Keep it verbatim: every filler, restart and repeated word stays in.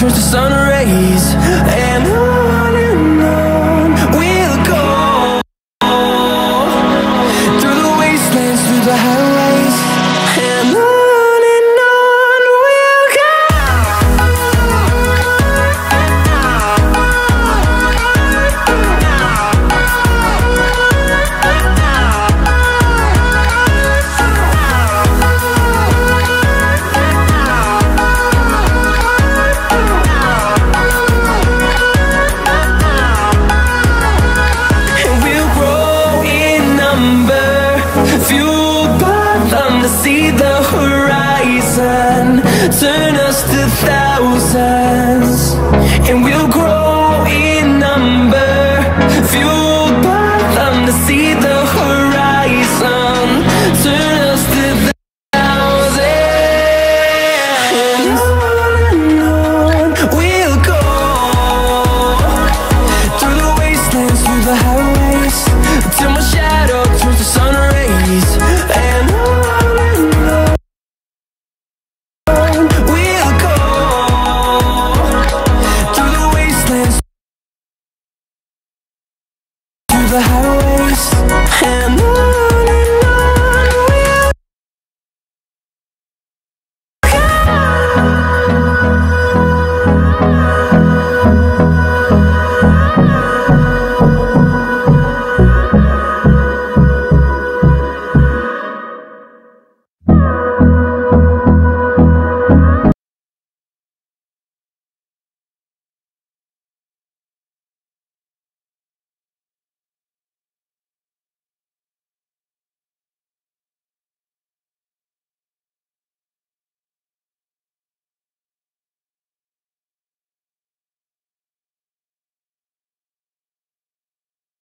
turns to sun rays, and on and on we'll go, through the wastelands, through the highways, and on and on we'll go. See the horizon, turn us to thousands.